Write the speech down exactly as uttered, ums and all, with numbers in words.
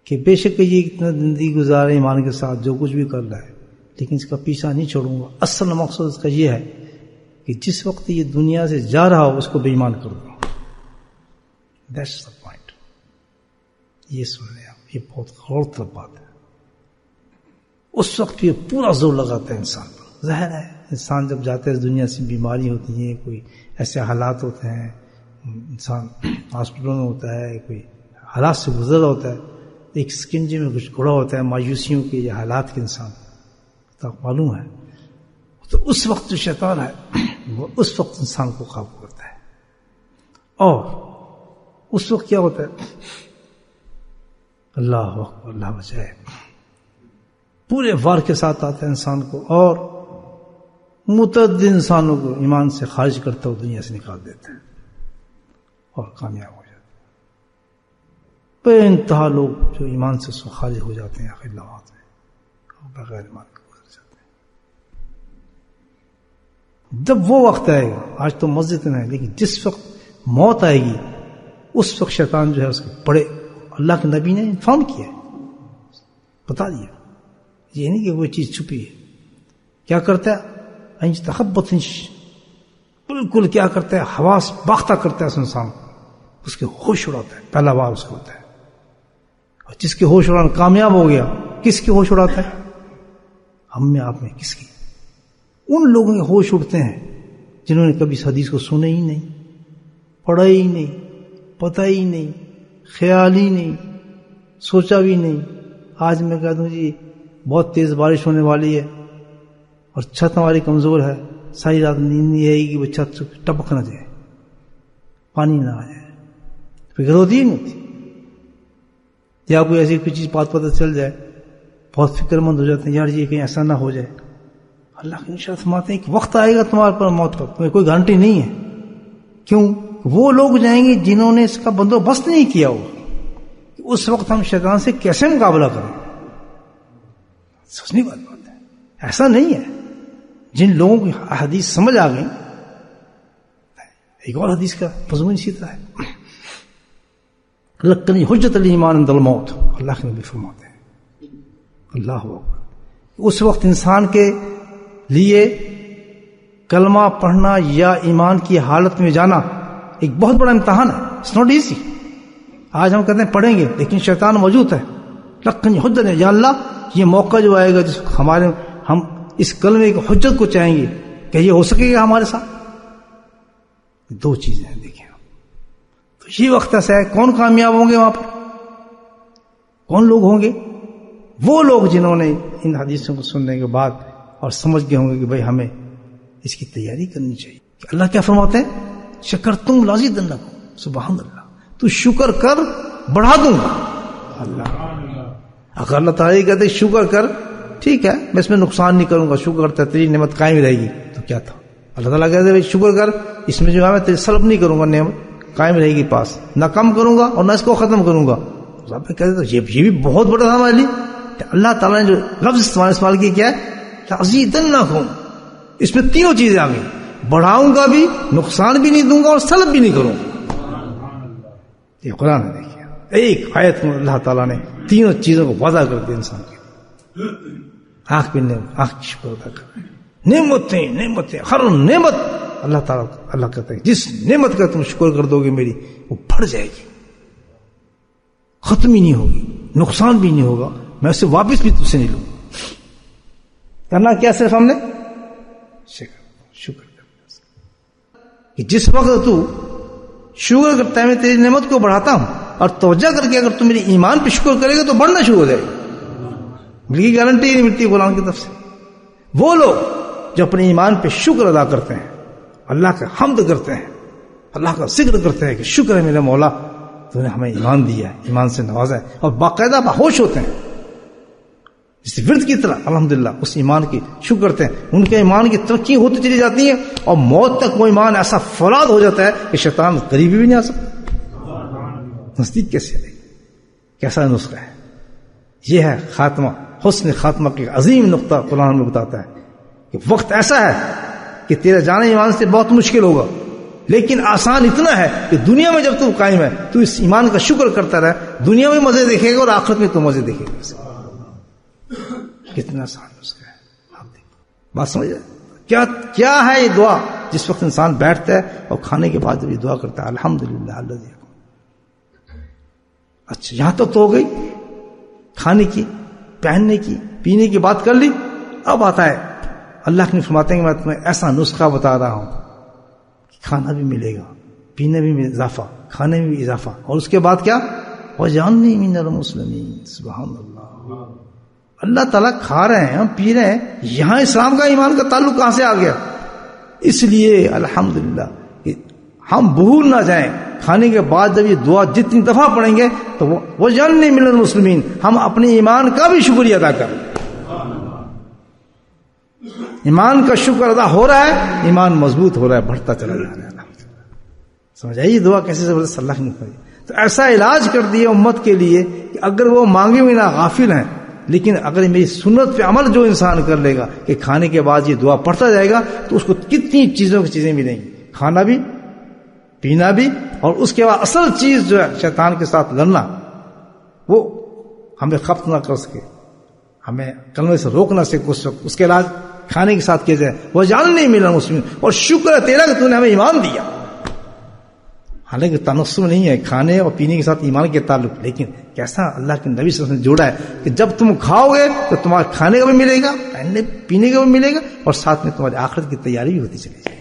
کہ بے شک یہ اتنا زندگی گزارے ایمان کے ساتھ جو کچھ بھی کر رہا ہے لیکن اس کا پیچھا نہیں چھوڑوں گا. اصل مقصد اس کا یہ ہے کہ جس وقت یہ دنیا سے جا رہا ہو اس کو بے ایمان کر دوں. That's the point. یہ سن لیں آپ, یہ بہت غور طلب بات ہے. اس وقت یہ پورا زور لگاتا ہے انسان پر. ظاہر ہے انسان جب جاتا ہے اس دنیا سے بیماری ہوتی ہے, کوئی ایسے حالات ہوتے ہیں, انسان ہاسپٹلوں میں ہوتا ہے, کوئی حالات سے گزر رہا ہوتا ہے, ایک سکنجے میں کچھ گھڑا ہوتا ہے مایوسیوں کے یہ حالات کے انسان تو معلوم ہے. تو اس وقت جو شیطان ہے وہ اس وقت انسان کو قابو کرتا ہے. اور اس وقت کیا ہوتا ہے, اللہ اکبر, اللہ بچائے, پورے وار کے ساتھ آتا ہے انسان کو اور متعدد انسانوں کو ایمان سے خارج کرتا ہو دنیا سے نکال دیتا ہے اور کامیاب ہو جاتا ہے. بے انتہا لوگ جو ایمان سے خارج ہو جاتے ہیں آخر لمحات میں بغیر ایمان کے گزر جاتے ہیں. جب وہ وقت آئے گا, آج تو مسجد میں ہے لیکن جس وقت موت آئے گی اس وقت شیطان جو ہے اس کے بڑے, اللہ کے نبی نے انفارم کیا ہے, بتا دیا, یہ نہیں کہ وہ چیز چھپی ہے. کیا کرتا ہے, انج تخبط انش, بالکل کیا کرتا ہے, حواس باختہ کرتا ہے اس انسان کو, اس کے ہوش اڑاتا ہے. پہلا بار اس کو ہوتا ہے. اور جس کے ہوش اڑانا کامیاب ہو گیا, کس کے ہوش اڑاتا ہے, ہم میں آپ میں, کس کی, ان لوگوں کے ہوش اڑتے ہیں جنہوں نے کبھی اس حدیث کو سنا ہی نہیں, پڑھا ہی نہیں, پتہ ہی نہیں, خیال ہی نہیں, سوچا بھی نہیں. آج میں کہہ دوں جی بہت تیز بارش ہونے والی ہے اور چھت ہماری کمزور ہے, ساری رات نیند نہیں آئے گی, وہ چھت سے ٹپک نہ جائے, پانی نہ آ جائے, فکر ہوتی ہی نہیں ہوتی. یا کوئی ایسی کوئی چیز بات پتہ چل جائے, بہت فکر مند ہو جاتے ہیں, یار یہ کہیں ایسا نہ ہو جائے. اللہ کے ارشاد فرماتے ہیں کہ وقت آئے گا تمہارے پر موت کا, تمہیں کوئی گارنٹی نہیں ہے. کیوں؟ وہ لوگ جائیں گے جنہوں نے اس کا بندوبست نہیں کیا ہو. اس وقت ہم شیطان سے کیسے مقابلہ کریں؟ سوچنے والی بات ہے. ایسا نہیں ہے. جن لوگوں کی حدیث سمجھ آ گئی, ایک اور حدیث کا مضمون اسی طرح ہے, لکنی حجت الایمان عند الموت, اللہ کے نبی فرماتے ہیں. اللہ اکبر. اس وقت انسان کے لیے کلمہ پڑھنا یا ایمان کی حالت میں جانا ایک بہت بڑا امتحان ہے. It's not easy. آج ہم کہتے ہیں پڑھیں گے لیکن شیطان موجود ہے. لکنی حجت, یا اللہ یہ موقع جو آئے گا جس ہمارے ہم اس کلمے کی حجت کو چاہیں گے, کہ یہ ہو سکے گا ہمارے ساتھ؟ دو چیزیں ہیں دیکھیں. تو یہ وقت ایسا ہے, کون کامیاب ہوں گے وہاں پر, کون لوگ ہوں گے؟ وہ لوگ جنہوں نے ان حدیثوں کو سننے کے بعد اور سمجھ گئے ہوں گے کہ بھئی ہمیں اس کی تیاری کرنی چاہیے. کہ اللہ کیا فرماتے ہیں, شکر تم لازیدنکم, سبحان اللہ, تو شکر کر بڑھا دوں گا. اللہ اگر اللہ تعالیٰ کہتے شکر کر, ٹھیک ہے میں اس میں نقصان نہیں کروں گا, شکر کرتا ہے تیری نعمت قائم رہے گی, تو کیا تھا. اللہ تعالیٰ کہتے ہیں شکر کر, اس میں جو ہے میں تیری سلب نہیں کروں گا, نعمت قائم رہے گی پاس, نہ کم کروں گا اور نہ اس کو ختم کروں گا. آپ کہتے تو یہ بھی بہت بڑا تھا ہمارے لیے. اللہ تعالیٰ نے جو لفظ استعمال استعمال کیا کیا ہے, لازیدنکم, اس میں تینوں چیزیں آ گئی, بڑھاؤں گا بھی, نقصان بھی نہیں دوں گا اور سلب بھی نہیں کروں گا. یہ قرآن ہے. دیکھیے ایک آیت میں اللہ تعالیٰ نے تینوں چیزوں کو وعدہ کر دیا انسان کے. آنکھ پہ آنکھ کی شکر ادا کر, نعمتیں نعمتیں ہر نعمت اللہ تعالیٰ اللہ کہتا ہے جس نعمت کا تم شکر کر دو گے میری, وہ بڑھ جائے گی, ختم ہی نہیں ہوگی, نقصان بھی نہیں ہوگا, میں اسے واپس بھی تم سے نہیں لوں. کرنا کیا صرف ہم نے شکر شکر کرنا, کہ جس وقت تو شکر کرتا ہے میں تیری نعمت کو بڑھاتا ہوں, اور توجہ کر کے اگر تم میری ایمان پہ شکر کرے گا تو بڑھنا شروع ہو جائے گا. بلکہ گارنٹی نہیں ملتی قرآن کی طرف سے. وہ لوگ جو اپنے ایمان پہ شکر ادا کرتے ہیں, اللہ کا حمد کرتے ہیں, اللہ کا ذکر کرتے ہیں کہ شکر ہے میرے مولا تو نے ہمیں ایمان دیا ہے, ایمان سے نوازا ہے, اور باقاعدہ باہوش ہوتے ہیں جس ورد کی طرح الحمدللہ اس ایمان کی شکر کرتے ہیں. ان کے ایمان کی ترقی ہوتی چلی جاتی ہے اور موت تک وہ ایمان ایسا فولاد ہو جاتا ہے کہ شیطان قریب بھی نہیں آ سکتا. نزدیک کیسے آئے گا؟ کیسا نسخہ ہے یہ؟ ہے خاتمہ, حسن خاتمہ کی عظیم نقطہ قرآن میں بتاتا ہے کہ وقت ایسا ہے کہ تیرا جانا ایمان سے بہت مشکل ہوگا, لیکن آسان اتنا ہے کہ دنیا میں جب تو قائم ہے تو اس ایمان کا شکر کرتا رہے، دنیا میں مزے دیکھے گا اور آخرت میں تو مزے دیکھے گا. کتنا آسان اس کا ہے. آپ دیکھو بات سمجھ رہے کیا کیا ہے یہ دعا جس وقت انسان بیٹھتا ہے اور کھانے کے بعد جب یہ دعا کرتا ہے الحمدللہ اللہ. اچھا یہاں تک تو ہو گئی کھانے کی، پہننے کی، پینے کی بات کر لی. اب آتا ہے اللہ نے فرماتے ہیں کہ میں تمہیں ایسا نسخہ بتا رہا ہوں کہ کھانا بھی ملے گا، پینے بھی اضافہ، کھانے میں بھی اضافہ، اور اس کے بعد کیا وَجَعَلْنِي مِنَ الْمُسْلِمِينَ. سبحان اللہ. اللہ تعالیٰ کھا رہے ہیں، ہم پی رہے ہیں، یہاں اسلام کا ایمان کا تعلق کہاں سے آ گیا؟ اس لیے الحمدللہ کہ ہم بھول نہ جائیں کھانے کے بعد جب یہ دعا جتنی دفعہ پڑھیں گے تو وہ جاننے ملن المسلمین، ہم اپنے ایمان کا بھی شکریہ ادا کریں. ایمان کا شکر ادا ہو رہا ہے، ایمان مضبوط ہو رہا ہے، بڑھتا چلا جا رہا ہے. سمجھ آئیے دعا کیسے زبردست اللہ نے پڑھی. تو ایسا علاج کر دیا امت کے لیے کہ اگر وہ مانگے ہوئے نہ غافل ہیں، لیکن اگر میری سنت پہ عمل جو انسان کر لے گا کہ کھانے کے بعد یہ دعا پڑھتا جائے گا تو اس کو کتنی چیزوں کی چیزیں ملیں گی، کھانا بھی، پینا بھی، اور اس کے بعد اصل چیز جو ہے شیطان کے ساتھ لڑنا، وہ ہمیں خفت نہ کر سکے، ہمیں کلمے سے روک نہ سکے. اس وقت اس کے علاج کھانے کے ساتھ کیا جائے وہ جان نہیں ملا مسلم، اور شکر ہے تیرا کہ تو نے ہمیں ایمان دیا. حالانکہ تناسب نہیں ہے کھانے اور پینے کے ساتھ ایمان کے تعلق، لیکن کیسا اللہ کے نبی صلی اللہ علیہ وسلم نے جوڑا ہے کہ جب تم کھاؤ گے تو تمہارے کھانے کا بھی ملے گا، پینے کا بھی ملے گا، اور ساتھ میں تمہاری آخرت کی تیاری بھی ہوتی چلی جائے گی.